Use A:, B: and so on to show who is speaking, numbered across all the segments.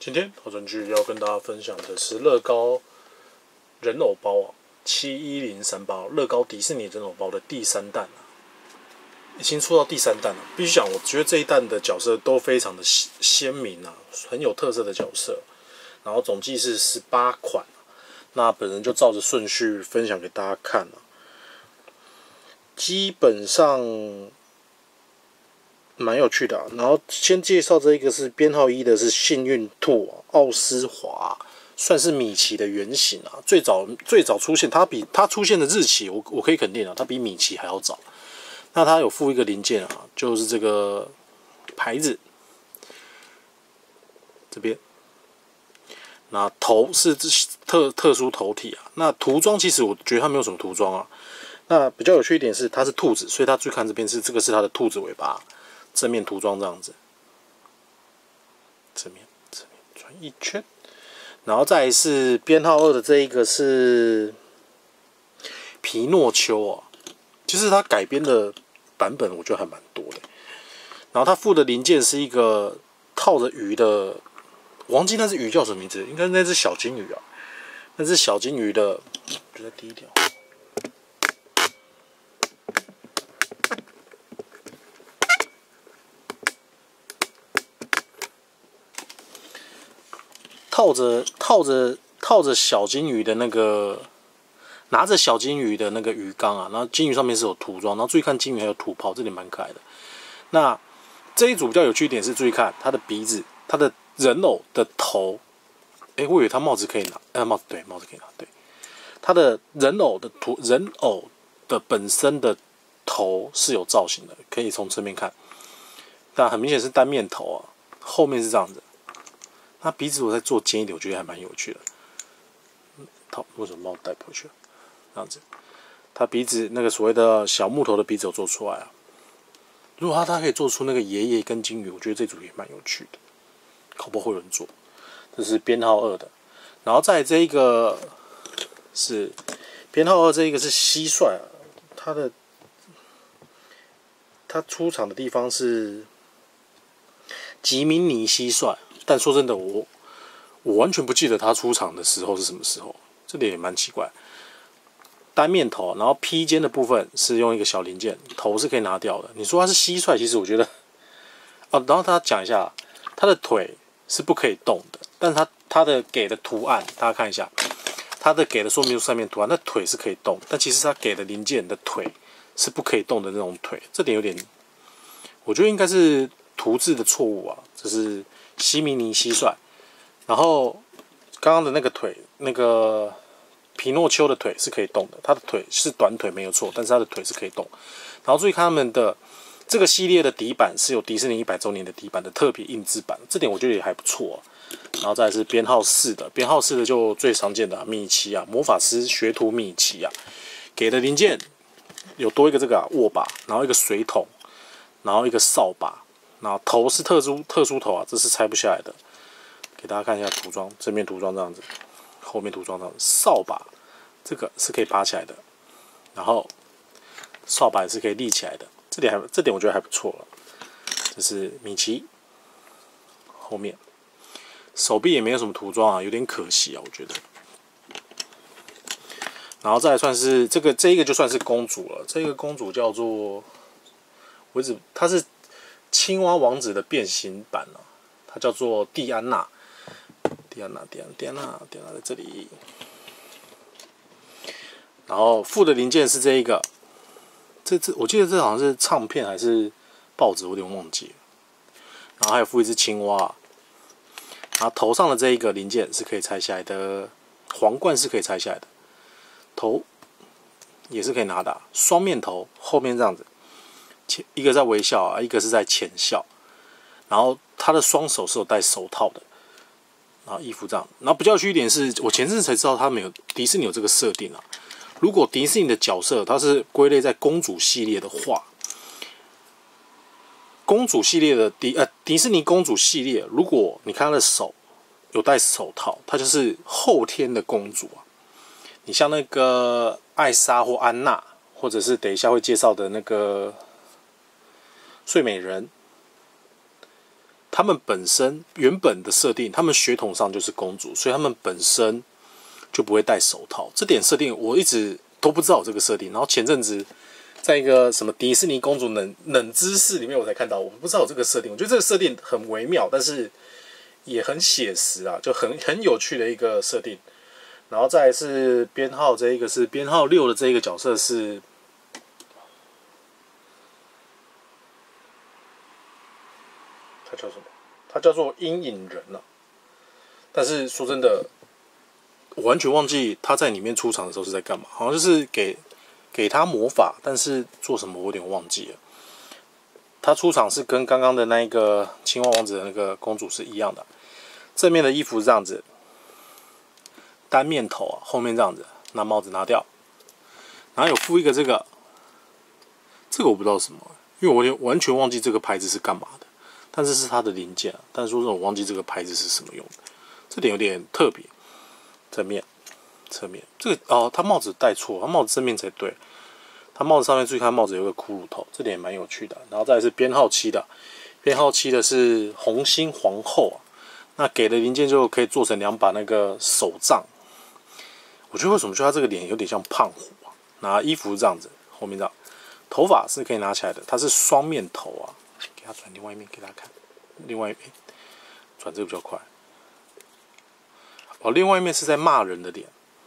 A: 今天好整剧要跟大家分享的是乐高人偶包7103乐高迪士尼人偶包的第3弹已经出到第3弹了。必须讲，我觉得这一弹的角色都非常的鲜明很有特色的角色。然后总计是18款，那本人就照着顺序分享给大家看基本上蛮有趣的然后先介绍这一个是编号1的是幸运兔奥斯华，算是米奇的原型最早出现，它出现的日期我可以肯定它比米奇还要早。那它有附一个零件就是这个牌子这边。那头是特殊头体那涂装其实我觉得它没有什么涂装那比较有趣一点是它是兔子，所以它最看这边这个是它的兔子尾巴，正面涂装这样子，正面转一圈。然后再来是编号2的这一个是皮诺丘其实它改编的版本我觉得还蛮多的。然后它附的零件是一个套着鱼的，我忘记那只鱼叫什么名字，应该那只小金鱼那只小金鱼的，就在低一点。套着小金鱼的那个，拿着小金鱼的那个鱼缸然后金鱼上面是有涂装，然后注意看金鱼还有吐泡，这点蛮可爱的。那这一组比较有趣一点是，注意看它的鼻子，它的人偶的头，我以为它帽子可以拿，帽子可以拿，对，它的人偶的本身的头是有造型的，可以从侧面看，但很明显是单面头后面是这样子。那鼻子我再做尖一点，我觉得还蛮有趣的。为什么帽戴不回去了？这样子，它鼻子那个所谓的小木头的鼻子有做出来如果它可以做出那个爷爷跟金鱼，我觉得这组也蛮有趣的，搞不好会有人做。这是编号2的，然后再这一个是编号2，这一个是蟋蟀它出场的地方是吉明尼蟋蟀，但说真的，我完全不记得它出场的时候是什么时候，这点也蛮奇怪。单面头，然后披肩的部分是用一个小零件，头是可以拿掉的。你说它是蟋蟀，其实我觉得然后他讲一下，它的腿是不可以动的，但是它的给的图案，大家看一下，它的给的说明书上面图案，那腿是可以动，但其实它给的零件的腿是不可以动的那种腿，这点有点，我觉得应该是图字的错误这是西米尼蟋蟀，然后刚刚的那个腿，那个皮诺丘的腿是可以动的，它的腿是短腿没有错，但是它的腿是可以动。然后注意看他们的这个系列的底板是有迪士尼100周年的底板的特别印制版，这点我觉得也还不错然后再来是编号4的，编号4的就最常见的米奇魔法师学徒米奇给的零件有多一个这个握把，然后一个水桶，然后一个扫把，然后头是特殊头这是拆不下来的。给大家看一下涂装，正面涂装这样子，后面涂装这样子。扫把这个是可以拔起来的，然后扫把也是可以立起来的，这点我觉得还不错了。这是米奇，后面手臂也没有什么涂装有点可惜我觉得。然后再来算是这一个就算是公主了，这个公主叫做她是青蛙王子的变形版她叫做蒂安娜。蒂安娜在这里。然后附的零件是这一个，我记得这好像是唱片还是报纸，我有点忘记了。然后还有附一只青蛙，然后头上的这一个零件是可以拆下来的，皇冠是可以拆下来的，头也是可以拿的双面头，后面这样子，一个在微笑一个是在浅笑，然后他的双手是有戴手套的。然后衣服这样，然后比较有趣一点是，我前阵子才知道他们迪士尼有这个设定如果迪士尼的角色它是归类在公主系列的话，公主系列的迪士尼公主系列，如果你看她的手有戴手套，她就是后天的公主你像那个艾莎或安娜，或者是等一下会介绍的那个睡美人， 他们本身原本的设定，他们血统上就是公主，所以他们本身就不会戴手套。这点设定我一直都不知道有这个设定，然后前阵子在一个什么迪士尼公主冷知识里面我才看到，我不知道有这个设定。我觉得这个设定很微妙，但是也很写实啊，就很有趣的一个设定。然后再来是编号，这一个是编号6的这一个角色是。他叫什么？他叫做阴影人啊。但是说真的，我完全忘记他在里面出场的时候是在干嘛。好像就是给他魔法，但是做什么我有点忘记了。他出场是跟刚刚的那一个青蛙王子的那个公主是一样的。正面的衣服是这样子，单面头啊，后面这样子，拿帽子拿掉，然后有附一个这个我不知道什么，因为我完全忘记这个牌子是干嘛的。但是是它的零件，但是说我忘记这个牌子是什么用的，这点有点特别。正面、侧面，这个他帽子戴错，他帽子正面才对。他帽子上面注意看，帽子有个骷髅头，这点也蛮有趣的。然后再来是编号7的，编号7的是红心皇后啊。那给的零件就可以做成2把那个手杖。我觉得为什么说他这个脸有点像胖虎啊？拿衣服是这样子，后面这样，头发是可以拿起来的，它是双面头啊。给他转另外一面给他看，另外一面转这个比较快。另外一面是在骂人的脸，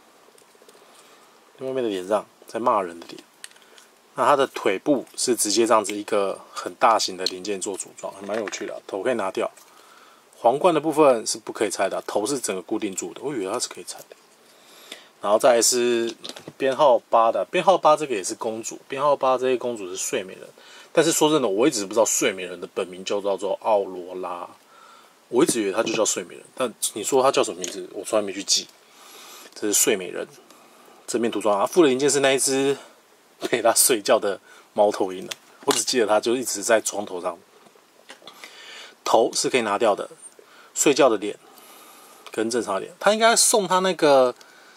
A: 另外一面的脸上在骂人的脸。那他的腿部是直接这样子一个很大型的零件做组装，还蛮有趣的。头可以拿掉，皇冠的部分是不可以拆的，头是整个固定住的。我以为它是可以拆的。然后再来是编号8的，编号8这个也是公主，编号8这些公主是睡美人。但是说真的，我一直不知道睡美人的本名叫做奥罗拉，我一直以为她就叫睡美人。但你说她叫什么名字，我从来没去记。这是睡美人正面涂装啊，附的零件是那一只陪她睡觉的猫头鹰。我只记得她就一直在床头上，头是可以拿掉的，睡觉的脸跟正常的脸。他应该送他那个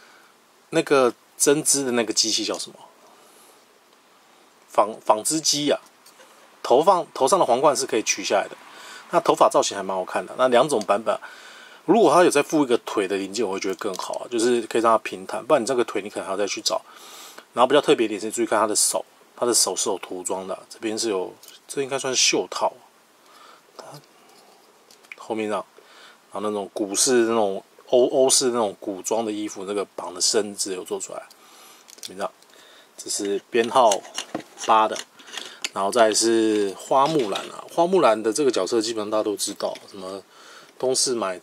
A: 针织的那个机器叫什么？纺织机啊。头上的皇冠是可以取下来的，那头发造型还蛮好看的。那2种版本，如果他有再附一个腿的零件，我会觉得更好啊，就是可以让它平坦。不然你这个腿你可能还要再去找。然后比较特别一点是注意看他的手，他的手是有涂装的，这边是有，这应该算是袖套。后面这样，然后那种古式那种欧式那种古装的衣服，那个绑的绳子有做出来。这边这样，这是编号8的。然后再来是花木兰啊，花木兰的这个角色基本上大家都知道，什么东市买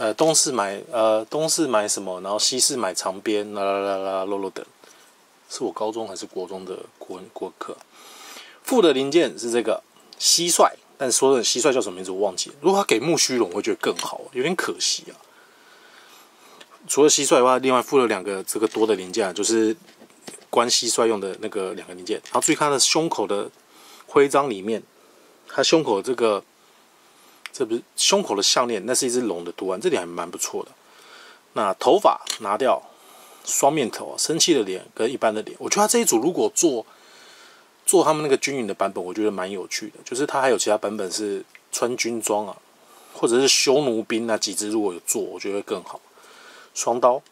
A: 什么，然后西市买长鞭，啰等，是我高中还是国中的国文课。附的零件是这个蟋蟀，但是说的蟋蟀叫什么名字我忘记了。如果他给木须龙，我会觉得更好，有点可惜啊。除了蟋蟀以外，另外附了2个这个多的零件，就是关蟋蟀用的那个2个零件。然后注意看他的胸口的徽章里面，他胸口这不是胸口的项链，那是一只龙的图案，这点还蛮不错的。那头发拿掉，双面头，生气的脸跟一般的脸，我觉得他这一组如果做他们那个军营的版本，我觉得蛮有趣的。就是他还有其他版本是穿军装啊，或者是修弩兵啊，几只如果有做，我觉得会更好。双刀，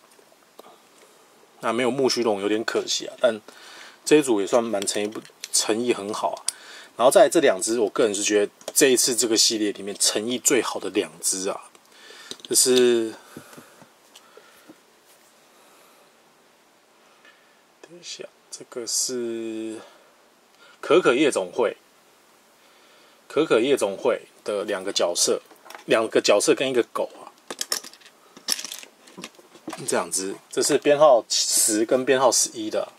A: 那没有木须龙有点可惜啊，但这一组也算蛮诚意很好啊。然后再来这2只，我个人是觉得这一次这个系列里面诚意最好的2只啊，就是等一下，这个是可可夜总会的2个角色跟一个狗啊，这2只，这是编号10跟编号11的。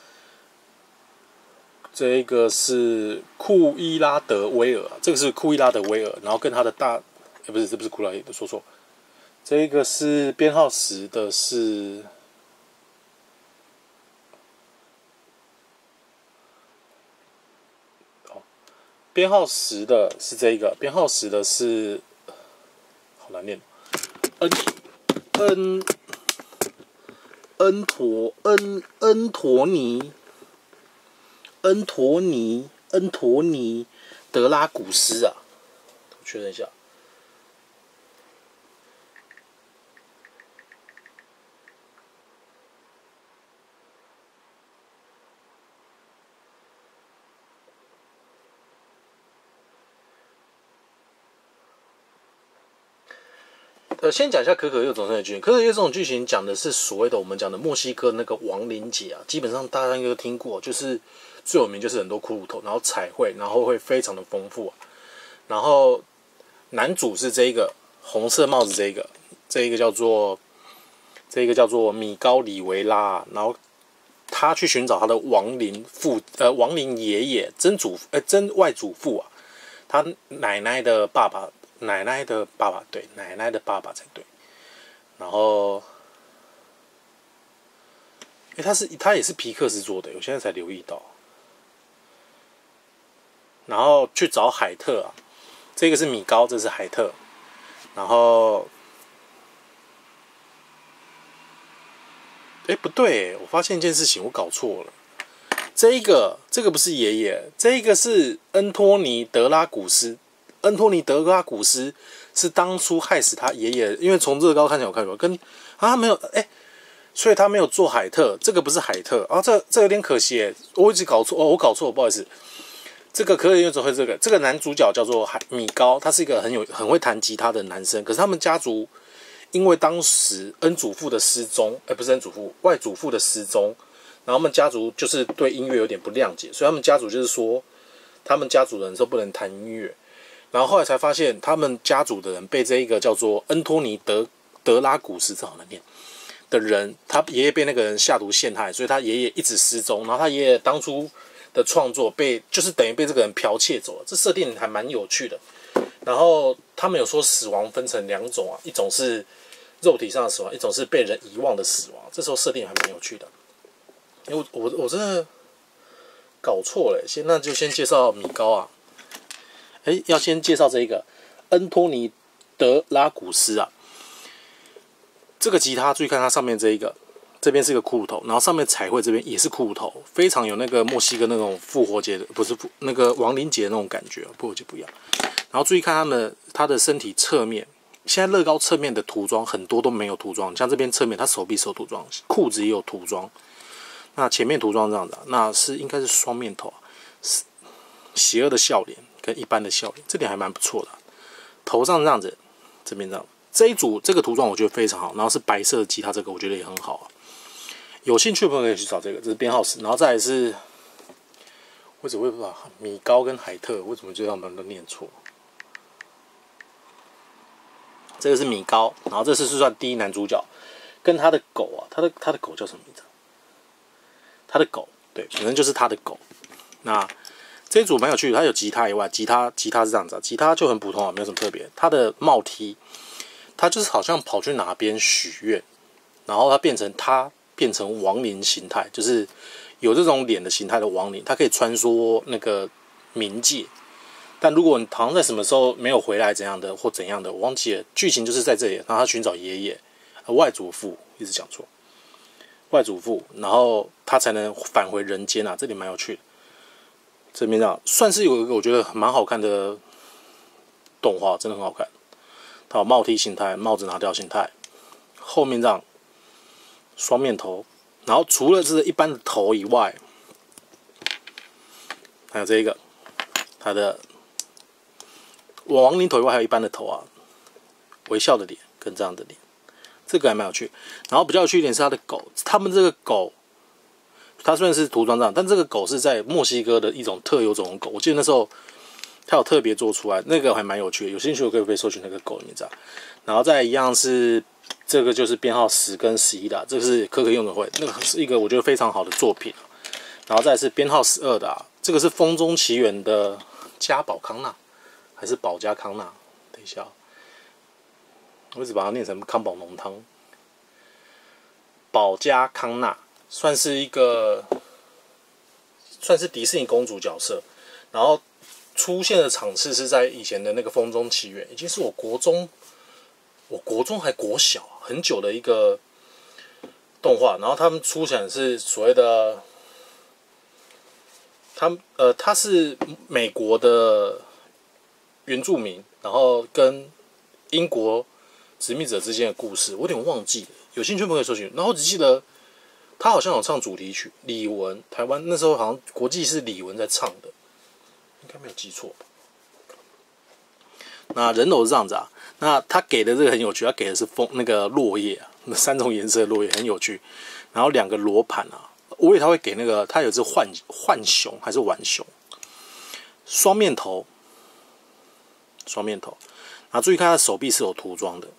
A: 这个是库伊拉德威尔，这个是库伊拉德威尔，然后跟他的不是，这不是库伊拉德，说错。这个是编号10的是，编号10的是这个，编号10的是，好难念，恩托尼德拉古斯啊， 确认一下。先讲一下可可夜总会的剧情。可可夜这种剧情讲的是所谓的我们讲的墨西哥那个亡灵节啊，基本上大家应该都听过，就是最有名就是很多骷髅头，然后彩绘，然后会非常的丰富啊。然后男主是这个红色帽子这一个叫做米高里维拉，然后他去寻找他的亡灵爷爷曾外祖父啊，他奶奶的爸爸。对，奶奶的爸爸才对。然后，他也是皮克斯做的，我现在才留意到。然后去找海特啊，这个是米高，这是海特。然后，不对，我发现一件事情，我搞错了。这个不是爷爷，这个是恩托尼·德拉古斯。恩托尼·德拉古斯是当初害死他爷爷，因为从乐高看起来我看过，没有所以他没有做海特，这个不是海特啊，这有点可惜我一直搞错我搞错，不好意思。这个可可夜总会这个男主角叫做米高，他是一个很会弹吉他的男生，可是他们家族因为当时恩祖父的失踪，不是恩祖父，外祖父的失踪，然后他们家族就是对音乐有点不谅解，所以他们家族就是说，他们家族的人都不能弹音乐。然后后来才发现，他们家族的人被这一个叫做恩托尼德拉古斯，这好难念的人，他爷爷被那个人下毒陷害，所以他爷爷一直失踪。然后他爷爷当初的创作就是等于被这个人剽窃走了，这设定还蛮有趣的。然后他们有说死亡分成2种啊，一种是肉体上的死亡，一种是被人遗忘的死亡。这时候设定还蛮有趣的。因为我真的搞错了，那就先介绍米高啊。要先介绍这一个恩托尼·德拉古斯啊，这个吉他注意看它上面这边是一个骷髅头，然后上面彩绘这边也是骷髅头，非常有那个墨西哥那种复活节的，不是那个亡灵节的那种感觉，复活节不一样。然后注意看他的身体侧面，现在乐高侧面的涂装很多都没有涂装，像这边侧面他手臂是有涂装，裤子也有涂装，那前面涂装这样子那应该是双面头邪恶的笑脸跟一般的笑脸，这点还蛮不错的。头上这样子，这边这样，这个涂装我觉得非常好，然后是白色的吉他，这个我觉得也很好有兴趣的朋友可以去找这个，这是编号10，然后再来是，我只会把米高跟海特，为什么就他们都念错？这个是米高，然后这是算第一男主角，跟他的狗啊，他的狗叫什么名字？他的狗，对，反正就是他的狗。那这一组蛮有趣的，它有吉他以外，吉他是这样子吉他就很普通没有什么特别。它的帽 T， 它就是好像跑去哪边许愿，然后它变成亡灵形态，就是有这种脸的形态的亡灵，它可以穿梭那个冥界。但如果你好像在什么时候没有回来怎样的或怎样的，我忘记了。剧情就是在这里，然后他寻找爷爷、外祖父，一直讲错，外祖父，然后他才能返回人间这里蛮有趣的。这边这样算是有一个我觉得蛮好看的动画，真的很好看。它有帽 T 形态，帽子拿掉形态，后面这样双面头，然后除了是一般的头以外，还有这一个它的亡灵头以外，还有一般的头微笑的脸跟这样的脸，这个还蛮有趣。然后比较有趣一点是它的狗，他们这个狗。它虽然是涂装这样，但这个狗是在墨西哥的一种特有种的狗。我记得那时候它有特别做出来，那个还蛮有趣的。有兴趣我可以搜寻那个狗名字然后再一样是这个就是编号10跟11的这个是可可夜总会，那个是一个我觉得非常好的作品然后再来是编号12的这个是风中奇缘的加宝康纳还是宝加康纳？等一下我一直把它念成康宝浓汤。宝加康纳。算是迪士尼公主角色，然后出现的场次是在以前的那个《风中奇缘》，已经是我国中还国小很久的一个动画。然后他们出现是所谓的，他是美国的原住民， 然后跟英国殖民者之间的故事，我有点忘记了，有兴趣的朋友可以搜寻。然后我只记得他好像有唱主题曲，李玟，台湾那时候好像国际是李玟在唱的，应该没有记错吧。那人偶是这样子啊，那他给的这个很有趣，他给的是那个落叶啊，那3种颜色的落叶很有趣，然后2个罗盘啊，我以为他会给那个，他有只浣熊还是浣熊，双面头，然后注意看他的手臂是有涂装的，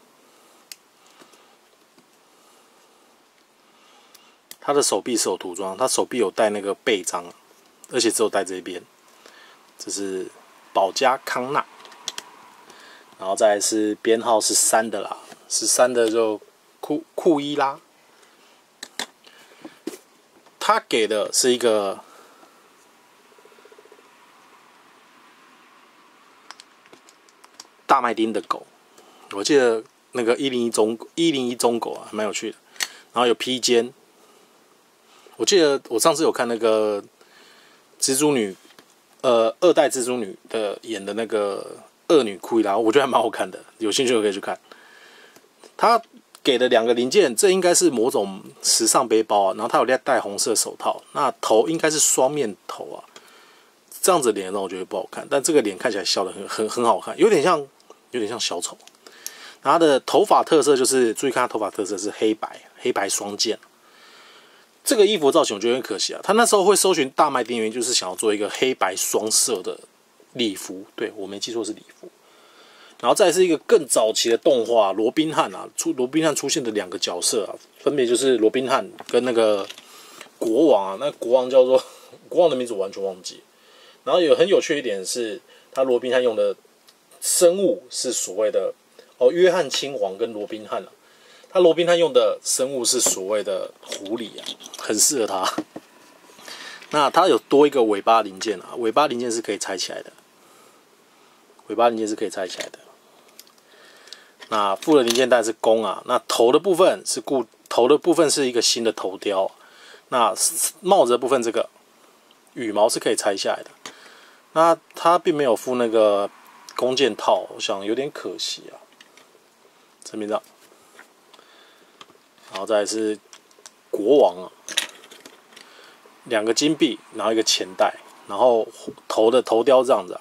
A: 他的手臂是有涂装，他手臂有戴那个背章，而且只有戴这边，这是保加康纳。然后再来是编号13的啦，13的就库伊拉，他给的是一个大麦町的狗，我记得那个101中狗啊，蛮有趣的。然后有披肩，我记得我上次有看那个蜘蛛女，2代蜘蛛女的演的那个恶女库伊拉，我觉得还蛮好看的，有兴趣的可以去看。他给的2个零件，这应该是某种时尚背包啊，然后他有戴红色手套，那头应该是双面头啊，这样子的脸让我觉得不好看，但这个脸看起来笑得很好看，有点像小丑。然后他的头发特色就是，注意看他头发特色是黑白双剑。这个衣服造型我觉得很可惜啊，他那时候会搜寻大麦町，原因就是想要做一个黑白双色的礼服，对我没记错是礼服。然后再来是一个更早期的动画，罗宾汉啊，罗宾汉出现的2个角色啊，分别就是罗宾汉跟那个国王啊，那国王叫做国王的名字我完全忘记。然后有很有趣的一点是，他罗宾汉用的生物是所谓的约翰亲王跟罗宾汉啊，他罗宾汉用的生物是所谓的狐狸啊，很适合他。那他有多一个尾巴零件啊，尾巴零件是可以拆起来的，那附的零件带是弓啊，那头的部分是一个新的头雕，那帽子的部分这个羽毛是可以拆下来的。那它并没有附那个弓箭套，我想有点可惜啊。这边这样，然后再来是国王啊，2个金币，然后一个钱袋，然后头雕这样子啊。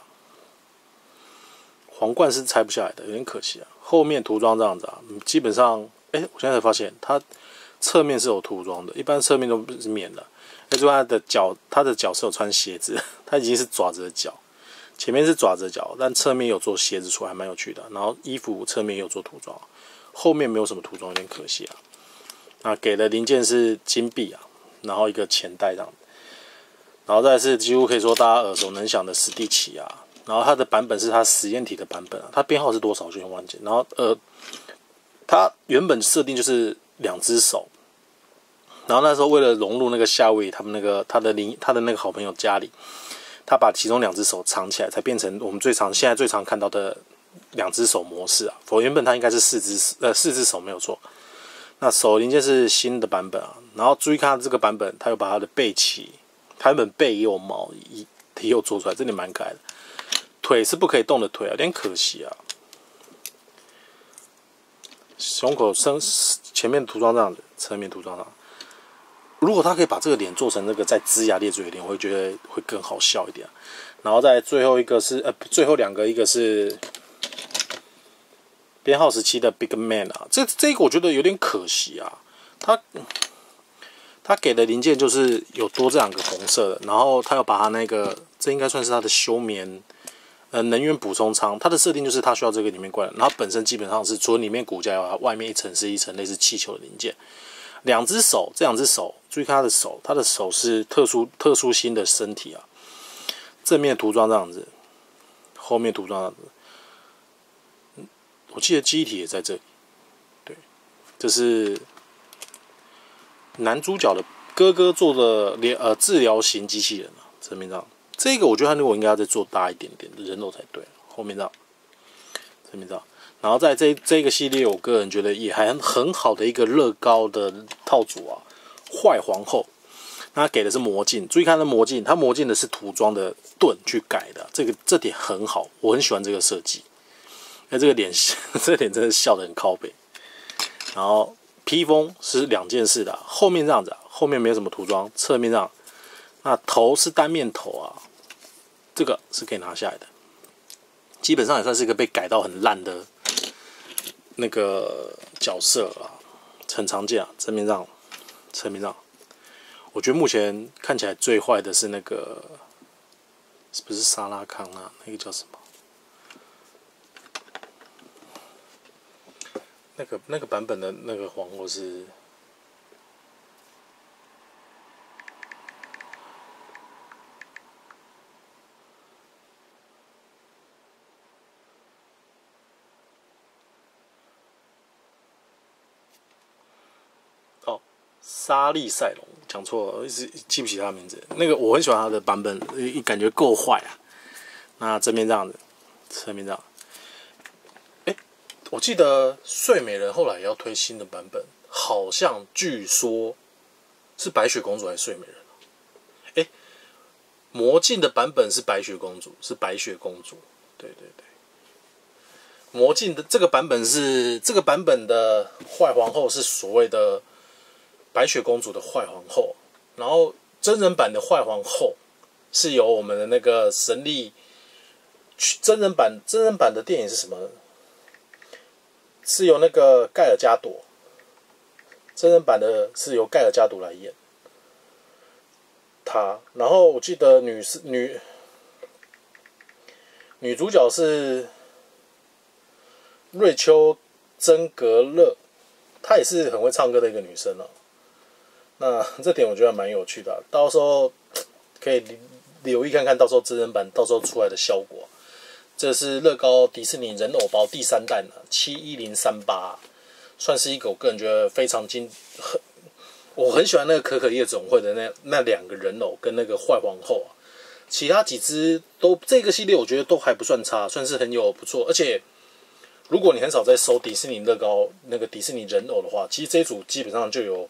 A: 皇冠是拆不下来的，有点可惜啊。后面涂装这样子啊，基本上，我现在才发现它侧面是有涂装的，一般侧面都是免的。那就他的脚是有穿鞋子，他已经是爪子的脚，前面是爪子的脚，但侧面有做鞋子出来，还蛮有趣的。然后衣服侧面也有做涂装，后面没有什么涂装，有点可惜啊。那给的零件是金币啊，然后一个钱袋这样，然后再来是几乎可以说大家耳熟能详的史蒂奇啊。然后它的版本是它实验体的版本啊，它编号是多少就忘记。然后它原本设定就是2只手，然后那时候为了融入那个夏威夷他们那个他的那个好朋友家里，他把其中2只手藏起来，才变成我们现在最常看到的2只手模式啊。原本它应该是4只手没有错。那手零件是新的版本啊，然后注意看它这个版本，它有把它的背鳍，它原本背也有毛也有做出来，这里蛮可爱的。腿是不可以动的腿啊，有点可惜啊。胸口前面涂装这样子，侧面涂装这样。如果他可以把这个脸做成那个在龇牙咧嘴的脸，我会觉得会更好笑一点。然后再最后一个是最后2个，一个是编号17的 Big Man 啊，这个我觉得有点可惜啊。他给的零件就是有多这2个红色的，然后他要把他那个，这应该算是他的休眠。能源补充舱，它的设定就是它需要这个里面灌，然后本身基本上是除了里面骨架以外，外面一层是一层类似气球的零件。2只手，这2只手，注意看它的手是特殊新的身体啊。正面涂装这样子，后面涂装这样子。我记得记忆体也在这里，对，这是男主角的哥哥做的治疗型机器人啊，正面上。这个我觉得他如果应该要再做大一点点的人肉才对，后面这样，正面这样，然后在这个系列，我个人觉得也还很好的一个乐高的套组啊，坏皇后，那他给的是魔镜，注意看那魔镜，它魔镜的是涂装的盾去改的，这点很好，我很喜欢这个设计。 那这个脸，这个脸真的笑得很靠北。然后披风是2件式的，后面这样子啊，后面没有什么涂装，侧面这样。那头是单面头啊，这个是可以拿下来的。基本上也算是一个被改到很烂的那个角色啊，很常见啊。正面上，侧面上。我觉得目前看起来最坏的是那个，不是沙拉康啊，那个叫什么？那个版本的那个皇后是，哦，莎莉赛隆，讲错了，一直记不起他的名字。那个我很喜欢他的版本，感觉够坏啊。那正面这样子，侧面这样。我记得睡美人后来也要推新的版本，好像据说是白雪公主还是睡美人？魔镜的版本是白雪公主，对对对。魔镜的这个版本的坏皇后是所谓的白雪公主的坏皇后，然后真人版的坏皇后是由我们的那个神力真人版的电影是什么？是由那个盖尔加朵，真人版的是由盖尔加朵来演他。然后我记得女主角是瑞秋·真格勒，她也是很会唱歌的一个女生哦。那这点我觉得蛮有趣的啊，到时候可以留意看看，到时候真人版到时候出来的效果。这是乐高迪士尼人偶包第3弹了，71038，算是一个我个人觉得非常我很喜欢那个可可夜总会的那2个人偶跟那个坏皇后啊，其他几只都这个系列我觉得都还不算差，算是很有不错。而且如果你很少在收迪士尼乐高那个迪士尼人偶的话，其实这一组基本上就有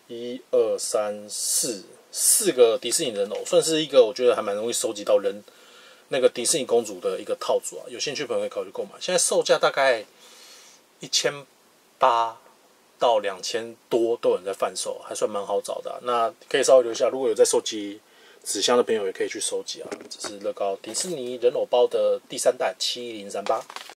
A: 1、2、3、4个迪士尼人偶，算是一个我觉得还蛮容易收集到那个迪士尼公主的一个套组啊，有兴趣的朋友可以考虑购买。现在售价大概1800到2000多都有人在贩售，还算蛮好找的啊。那可以稍微留下，如果有在收集纸箱的朋友也可以去收集啊。这是乐高迪士尼人偶包的第3弹71038。